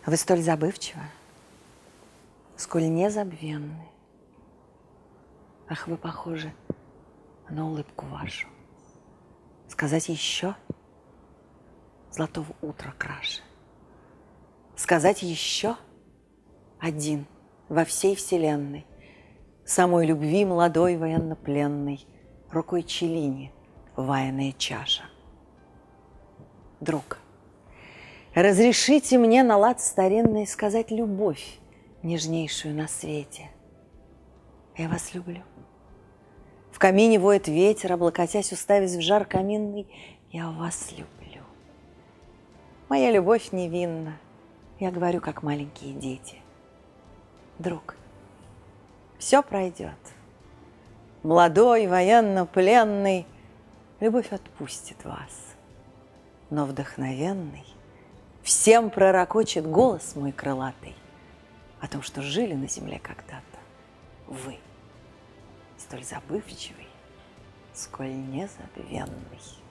Вы столь забывчивы, сколь незабвенны. Ах, вы похожи на улыбку вашу. Сказать еще золотого утра краше. Сказать еще один во всей вселенной, самой любви молодой военнопленной, рукой Челлини ваяная чаша. Друг, разрешите мне на лад старинный сказать любовь нежнейшую на свете. Я вас люблю. В камине воет ветер, облокотясь, уставясь в жар каминный, я вас люблю. Моя любовь невинна, я говорю, как маленькие дети. Друг, все пройдет. Молодой, военно-пленный, любовь отпустит вас. Но вдохновенный всем пророкочет голос мой крылатый о том, что жили на земле когда-то вы, столь забывчивый, сколь незабвенный.